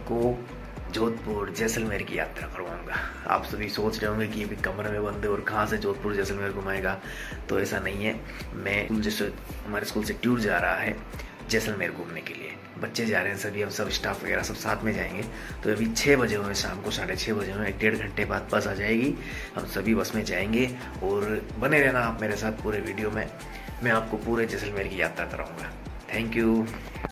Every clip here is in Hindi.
आपको जोधपुर जैसलमेर की यात्रा करवाऊंगा। आप सभी सोच रहे होंगे कि अभी कमरे में बंद है और कहाँ से जोधपुर जैसलमेर घुमाएगा, तो ऐसा नहीं है। मैं जैसे हमारे स्कूल से टूर जा रहा है जैसलमेर घूमने के लिए, बच्चे जा रहे हैं सभी, हम सब स्टाफ वगैरह सब साथ में जाएंगे। तो अभी 6 बजे हुए, शाम को 6:30 बजे हुए, 1-1.5 घंटे बाद बस आ जाएगी, हम सभी बस में जाएंगे। और बने रहना आप मेरे साथ पूरे वीडियो में, मैं आपको पूरे जैसलमेर की यात्रा कराऊंगा। Thank you.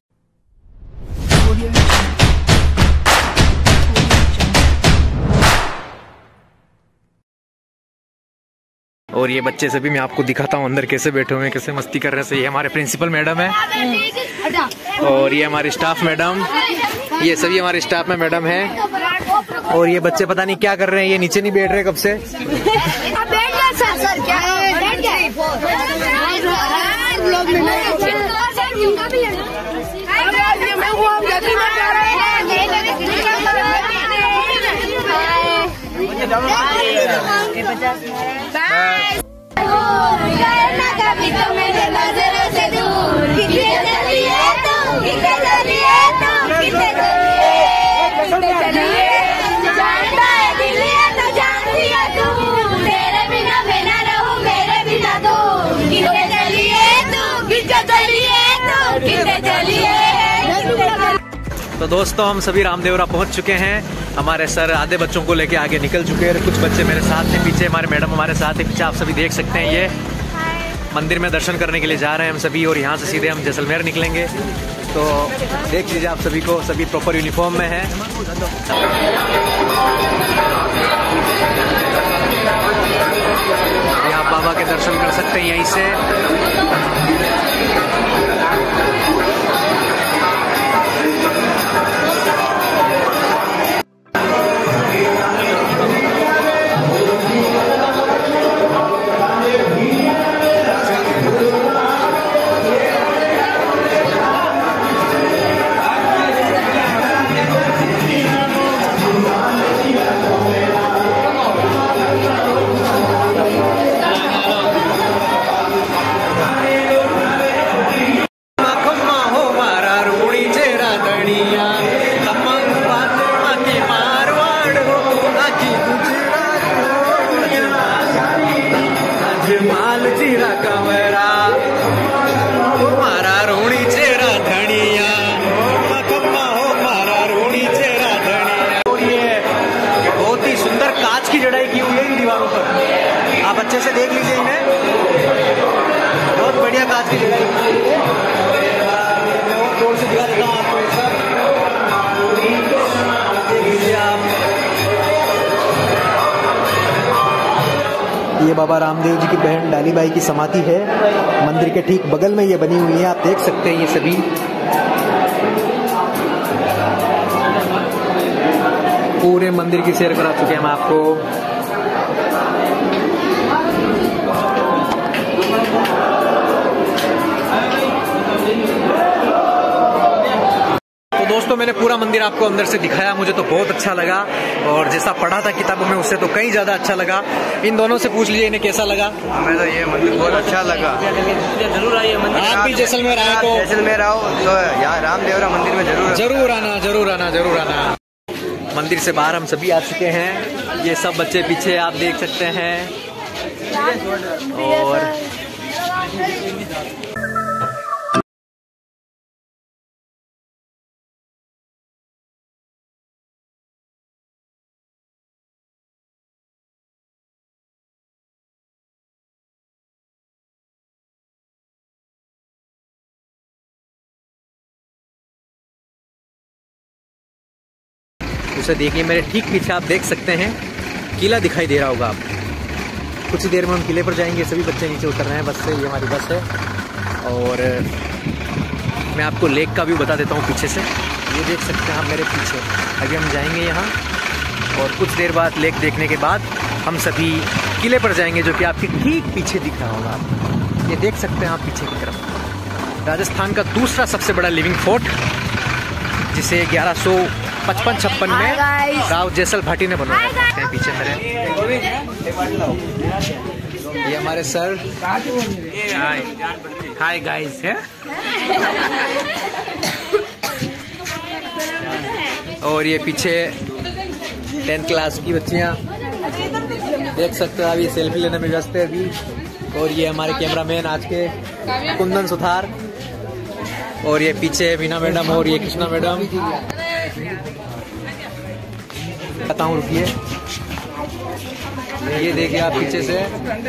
और ये बच्चे सभी मैं आपको दिखाता हूँ अंदर कैसे बैठे हुए हैं, कैसे मस्ती कर रहे हैं। ये हमारे प्रिंसिपल मैडम है और ये हमारी स्टाफ मैडम, ये सभी हमारे स्टाफ में मैडम है। और ये बच्चे पता नहीं क्या कर रहे हैं, ये नीचे नहीं बैठ रहे कब से। तो दोस्तों हम सभी रामदेवरा पहुंच चुके हैं। हमारे सर आधे बच्चों को लेके आगे निकल चुके हैं, कुछ बच्चे मेरे साथ हैं पीछे, हमारे मैडम हमारे साथ हैं पीछे। आप सभी देख सकते हैं ये मंदिर में दर्शन करने के लिए जा रहे हैं हम सभी, और यहाँ से सीधे हम जैसलमेर निकलेंगे। तो देख लीजिए आप सभी को, सभी प्रॉपर यूनिफॉर्म में है। आप बाबा के दर्शन कर सकते हैं यहीं से। आप अच्छे से देख लीजिए इन्हें, बहुत बढ़िया कांच की जगह है। मैं जोर से दिखा देता हूँ आपको एक साथ, देख लीजिए आप। ये बाबा रामदेव जी की बहन डाली बाई की समाधि है, मंदिर के ठीक बगल में ये बनी हुई है, आप देख सकते हैं ये सभी। पूरे मंदिर की सैर करा चुके हैं हम आपको। दोस्तों मैंने पूरा मंदिर आपको अंदर से दिखाया, मुझे तो बहुत अच्छा लगा, और जैसा पढ़ा था किताबों में उससे तो कहीं ज्यादा अच्छा लगा। इन दोनों से पूछ लीजिए इन्हें कैसा लगा। हमें तो ये मंदिर बहुत अच्छा लगा। जरूर आइए मंदिर, आप भी जैसलमेर आए तो जैसलमेर आओ तो यहाँ रामदेवरा मंदिर में जरूर आना। मंदिर से बाहर हम सभी आ चुके हैं, ये सब बच्चे पीछे आप देख सकते हैं। और उसे देखिए, मेरे ठीक पीछे आप देख सकते हैं किला दिखाई दे रहा होगा आपको। कुछ ही देर में हम किले पर जाएंगे, सभी बच्चे नीचे उतर रहे हैं बस से, ये हमारी बस है। और मैं आपको लेक का व्यू बता देता हूँ पीछे से, ये देख सकते हैं आप मेरे पीछे। अभी हम जाएंगे यहाँ, और कुछ देर बाद लेक देखने के बाद हम सभी किले पर जाएंगे, जो कि आपके ठीक पीछे दिख रहा होगा आप। ये देख सकते हैं आप पीछे की तरफ, राजस्थान का दूसरा सबसे बड़ा लिविंग फोर्ट, जिसे 1155-56 में राव जैसल भाटी ने बनवाया। पीछे मेरे ये हमारे सर, हाय गाइस है। और ये पीछे 10th क्लास की बच्चियाँ देख सकते हो, अभी सेल्फी लेने में व्यस्त है अभी। और ये हमारे कैमरामैन आज के कुंदन सुथार, और ये पीछे मीना मैडम और ये कृष्णा मैडम। बताऊँ, रुकिए, ये देखिए आप पीछे से।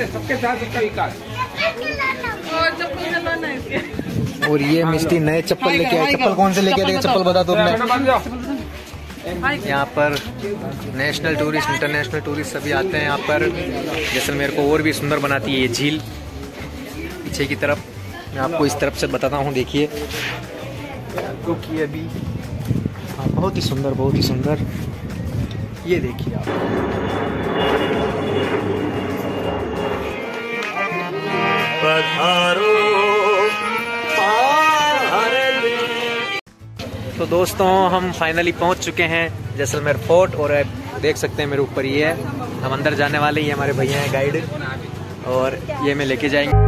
और ये मिस्टी नए चप्पल लेके आए। चप्पल कौन से लेके आए? चप्पल बता दो मैं। यहाँ पर नेशनल टूरिस्ट, इंटरनेशनल टूरिस्ट सभी आते हैं यहाँ पर। जैसलमेर को और भी सुंदर बनाती है ये झील। पीछे की तरफ मैं आपको इस तरफ से बताता हूँ, देखिए अभी बहुत ही सुंदर, बहुत ही सुंदर। ये देखिए आप, तो दोस्तों हम फाइनली पहुंच चुके हैं जैसलमेर फोर्ट। और देख सकते हैं मेरे ऊपर ये है, हम अंदर जाने वाले। ये हमारे भैया हैं गाइड, और ये मैं लेके जाएंगे।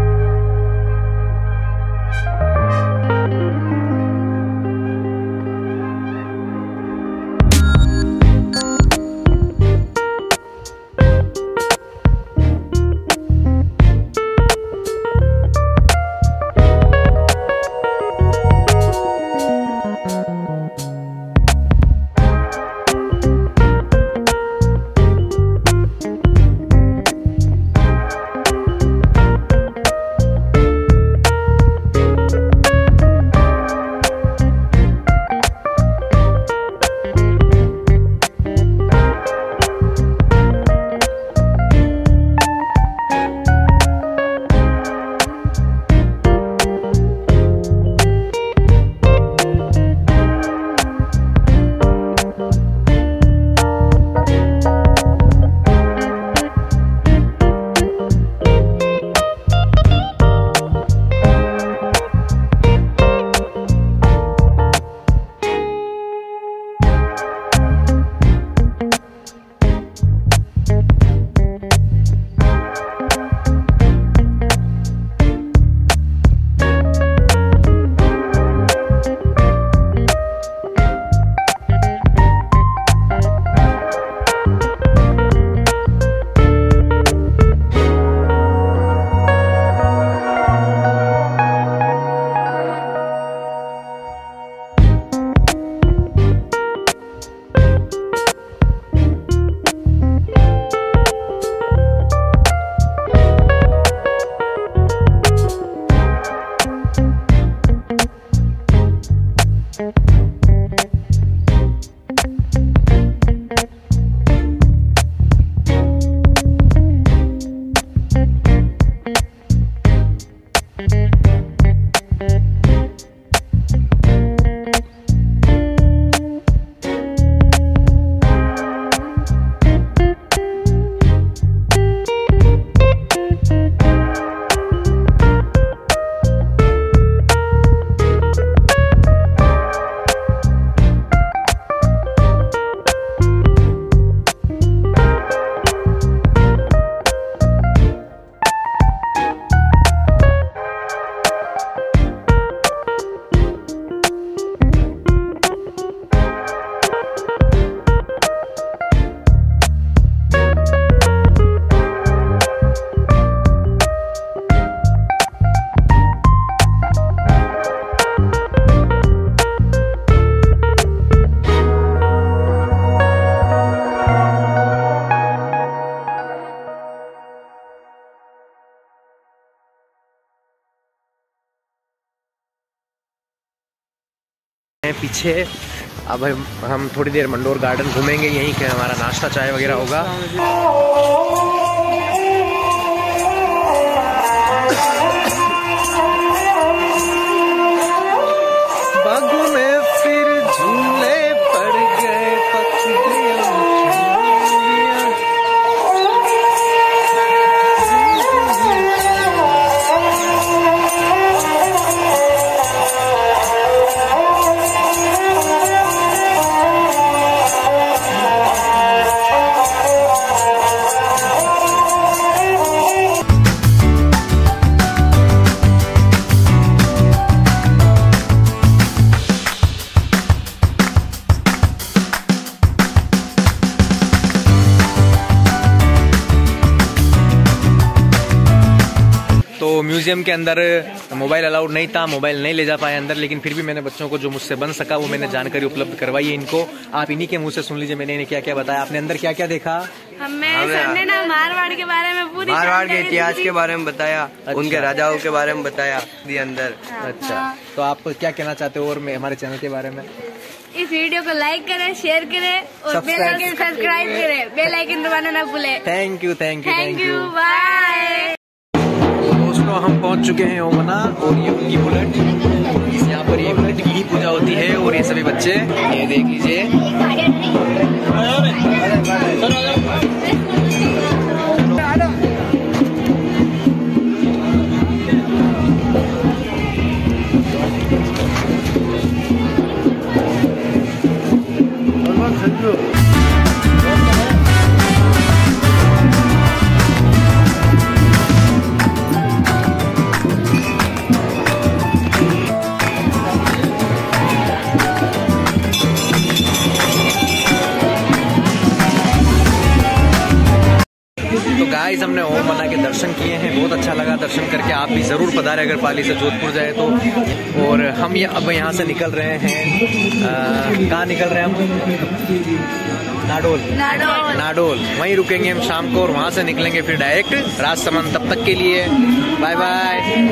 पीछे अब हम थोड़ी देर मंडोर गार्डन घूमेंगे, यहीं के हमारा नाश्ता चाय वगैरह होगा। बागों में फिर झूले पड़ गए, पक्षियों तो म्यूजियम के अंदर मोबाइल अलाउड नहीं था, मोबाइल नहीं ले जा पाए अंदर, लेकिन फिर भी मैंने बच्चों को जो मुझसे बन सका वो मैंने जानकारी उपलब्ध करवाई है इनको। आप इन्हीं के मुंह से सुन लीजिए मैंने इन्हें क्या क्या बताया। आपने अंदर क्या क्या देखा? हमने ना मारवाड़ के बारे में पूरी मारवाड़ के इतिहास के बारे में बताया, उनके राजाओं के बारे में बताया दी अंदर। अच्छा, तो आप क्या कहना चाहते हो और मैं हमारे चैनल के बारे में? इस वीडियो को लाइक करें, शेयर करें और बेल आइकन सब्सक्राइब करें, बेल आइकन दबाना ना भूलें। Thank you, bye. दोस्तों हम पहुंच चुके हैं ओमना और ये उनकी बुलेट, यहाँ पर ये बुलेट की ही पूजा होती है और ये सभी बच्चे ये देख लीजिए। गाइस हमने ओम मना के दर्शन किए हैं, बहुत अच्छा लगा दर्शन करके। आप भी जरूर पधारें अगर पाली से जोधपुर जाए तो। और हम ये अब यहाँ से निकल रहे हैं, कहाँ निकल रहे हैं हम? नाडोल वहीं रुकेंगे हम शाम को और वहाँ से निकलेंगे फिर डायरेक्ट राजसमंद। तब तक के लिए बाय बाय।